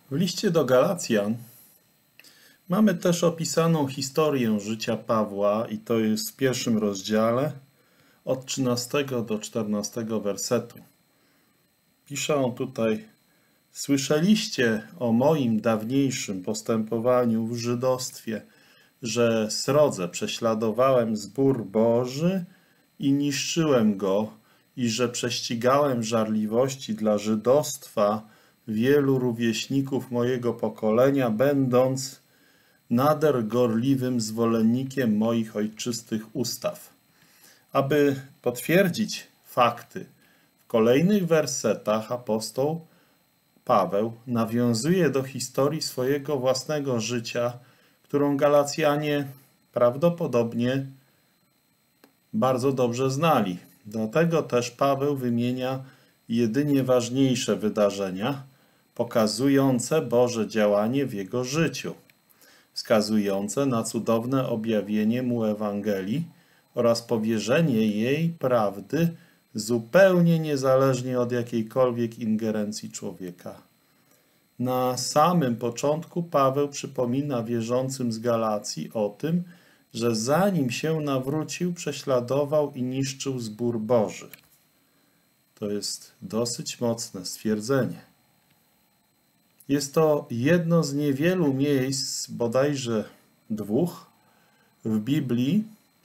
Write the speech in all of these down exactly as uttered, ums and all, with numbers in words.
W liście do Galacjan mamy też opisaną historię życia Pawła i to jest w pierwszym rozdziale od trzynastego do czternastego wersetu. Pisze on tutaj: Słyszeliście o moim dawniejszym postępowaniu w żydostwie, że srodze prześladowałem zbór Boży i niszczyłem go i że prześcigałem żarliwości dla żydostwa wielu rówieśników mojego pokolenia, będąc nader gorliwym zwolennikiem moich ojczystych ustaw. Aby potwierdzić fakty, w kolejnych wersetach apostoł Paweł nawiązuje do historii swojego własnego życia, którą Galacjanie prawdopodobnie bardzo dobrze znali. Dlatego też Paweł wymienia jedynie ważniejsze wydarzenia, pokazujące Boże działanie w jego życiu, wskazujące na cudowne objawienie mu Ewangelii oraz powierzenie jej prawdy zupełnie niezależnie od jakiejkolwiek ingerencji człowieka. Na samym początku Paweł przypomina wierzącym z Galacji o tym, że zanim się nawrócił, prześladował i niszczył zbór Boży. To jest dosyć mocne stwierdzenie. Jest to jedno z niewielu miejsc, bodajże dwóch, w Biblii,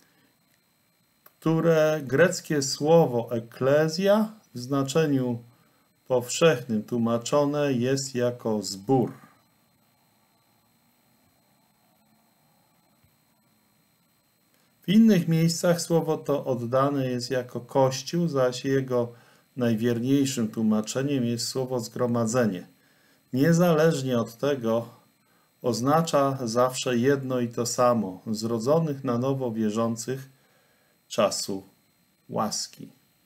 które greckie słowo eklezja w znaczeniu powszechnym tłumaczone jest jako zbór. W innych miejscach słowo to oddane jest jako kościół, zaś jego najwierniejszym tłumaczeniem jest słowo zgromadzenie. Niezależnie od tego oznacza zawsze jedno i to samo, zrodzonych na nowo wierzących czasu łaski.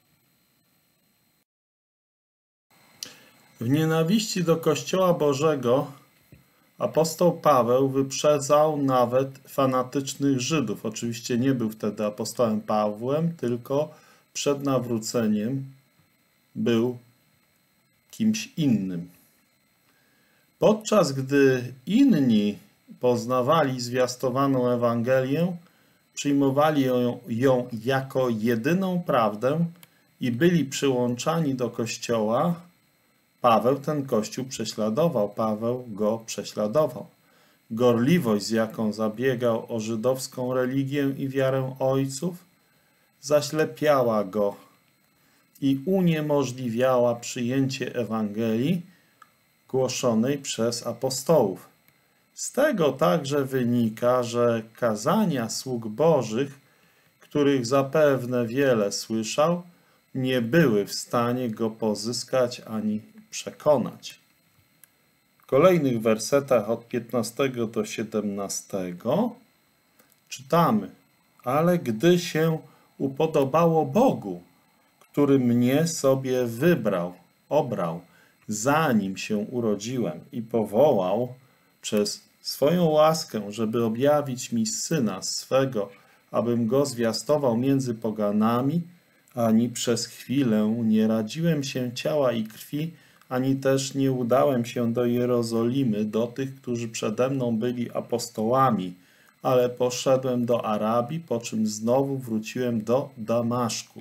W nienawiści do Kościoła Bożego apostoł Paweł wyprzedzał nawet fanatycznych Żydów. Oczywiście nie był wtedy apostołem Pawłem, tylko przed nawróceniem był kimś innym. Podczas gdy inni poznawali zwiastowaną Ewangelię, przyjmowali ją, ją jako jedyną prawdę i byli przyłączani do Kościoła, Paweł ten Kościół prześladował, Paweł go prześladował. Gorliwość, z jaką zabiegał o żydowską religię i wiarę ojców, zaślepiała go i uniemożliwiała przyjęcie Ewangelii głoszonej przez apostołów. Z tego także wynika, że kazania sług Bożych, których zapewne wiele słyszał, nie były w stanie go pozyskać ani przekonać. W kolejnych wersetach od piętnastego do siedemnastego czytamy: Ale gdy się upodobało Bogu, który mnie sobie wybrał, obrał, zanim się urodziłem i powołał przez swoją łaskę, żeby objawić mi Syna swego, abym go zwiastował między poganami, ani przez chwilę nie radziłem się ciała i krwi, ani też nie udałem się do Jerozolimy, do tych, którzy przede mną byli apostołami, ale poszedłem do Arabii, po czym znowu wróciłem do Damaszku.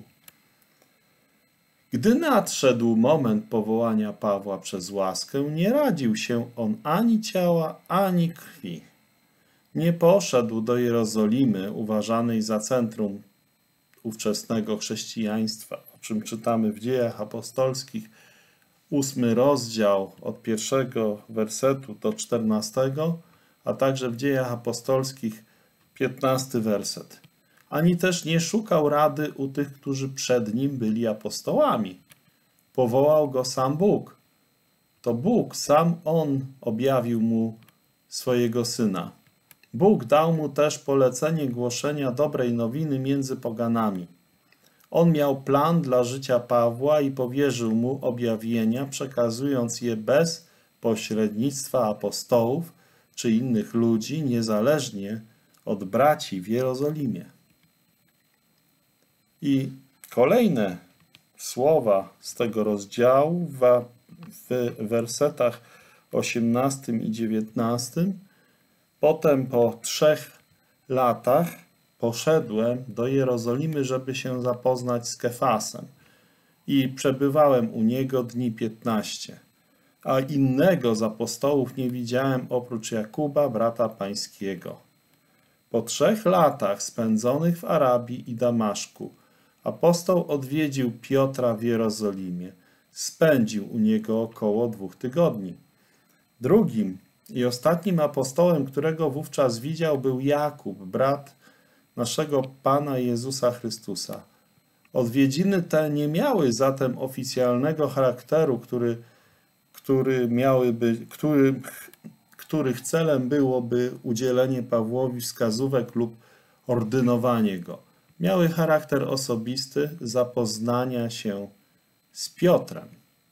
Gdy nadszedł moment powołania Pawła przez łaskę, nie radził się on ani ciała, ani krwi. Nie poszedł do Jerozolimy, uważanej za centrum ówczesnego chrześcijaństwa, o czym czytamy w Dziejach Apostolskich, ósmy rozdział od pierwszego wersetu do czternastego, a także w Dziejach Apostolskich piętnasty werset. Ani też nie szukał rady u tych, którzy przed nim byli apostołami. Powołał go sam Bóg. To Bóg, sam On objawił mu swojego Syna. Bóg dał mu też polecenie głoszenia dobrej nowiny między poganami. On miał plan dla życia Pawła i powierzył mu objawienia, przekazując je bez pośrednictwa apostołów czy innych ludzi, niezależnie od braci w Jerozolimie. I kolejne słowa z tego rozdziału w wersetach osiemnastym i dziewiętnastym. Potem po trzech latach poszedłem do Jerozolimy, żeby się zapoznać z Kefasem i przebywałem u niego dni piętnaście. A innego z apostołów nie widziałem oprócz Jakuba, brata pańskiego. Po trzech latach spędzonych w Arabii i Damaszku apostoł odwiedził Piotra w Jerozolimie. Spędził u niego około dwóch tygodni. Drugim i ostatnim apostołem, którego wówczas widział, był Jakub, brat naszego Pana Jezusa Chrystusa. Odwiedziny te nie miały zatem oficjalnego charakteru, który, który miałyby, który, których celem byłoby udzielenie Pawłowi wskazówek lub ordynowanie go. Miały charakter osobisty, zapoznania się z Piotrem.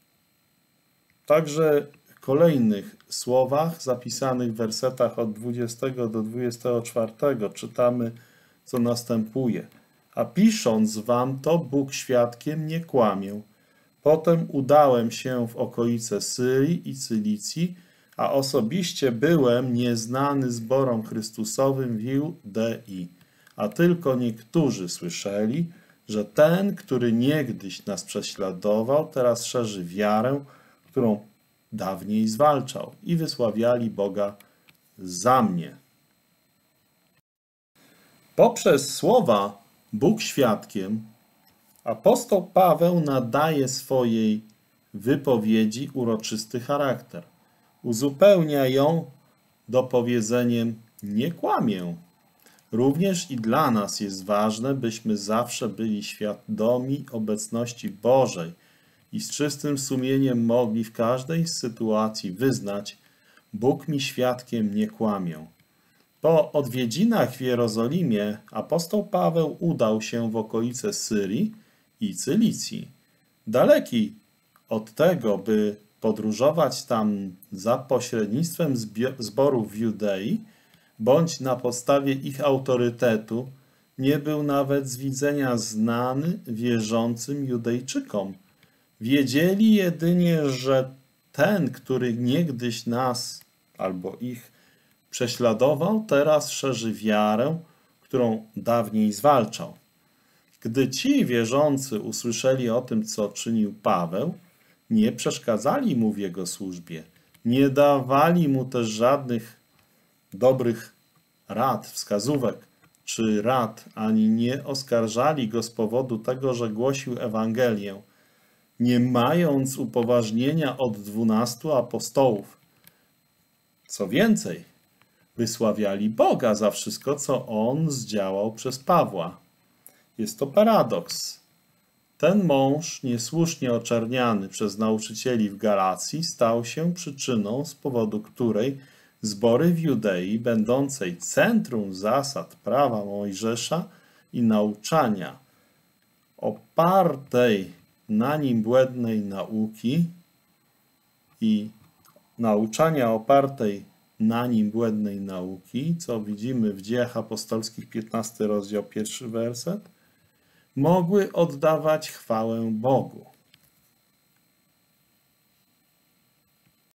Także w kolejnych słowach zapisanych w wersetach od dwudziestego do dwudziestego czwartego czytamy, co następuje. A pisząc wam to, Bóg świadkiem, nie kłamię. Potem udałem się w okolice Syrii i Cylicji, a osobiście byłem nieznany zborom Chrystusowym w Judei. A tylko niektórzy słyszeli, że ten, który niegdyś nas prześladował, teraz szerzy wiarę, którą dawniej zwalczał, i wysławiali Boga za mnie. Poprzez słowa Bóg świadkiem apostoł Paweł nadaje swojej wypowiedzi uroczysty charakter. Uzupełnia ją dopowiedzeniem nie kłamię. Również i dla nas jest ważne, byśmy zawsze byli świadomi obecności Bożej i z czystym sumieniem mogli w każdej sytuacji wyznać: Bóg mi świadkiem, nie kłamię. Po odwiedzinach w Jerozolimie apostoł Paweł udał się w okolice Syrii i Cylicji. Daleki od tego, by podróżować tam za pośrednictwem zborów w Judei, bądź na podstawie ich autorytetu, nie był nawet z widzenia znany wierzącym Judejczykom. Wiedzieli jedynie, że ten, który niegdyś nas albo ich prześladował, teraz szerzy wiarę, którą dawniej zwalczał. Gdy ci wierzący usłyszeli o tym, co czynił Paweł, nie przeszkadzali mu w jego służbie, nie dawali mu też żadnych dobrych rad, wskazówek czy rad, ani nie oskarżali go z powodu tego, że głosił Ewangelię, nie mając upoważnienia od dwunastu apostołów. Co więcej, wysławiali Boga za wszystko, co On zdziałał przez Pawła. Jest to paradoks. Ten mąż, niesłusznie oczerniany przez nauczycieli w Galacji, stał się przyczyną, z powodu której zbory w Judei, będącej centrum zasad prawa Mojżesza i nauczania opartej na nim błędnej nauki i nauczania opartej na nim błędnej nauki, co widzimy w Dziejach Apostolskich, piętnasty rozdział, pierwszy werset, mogły oddawać chwałę Bogu.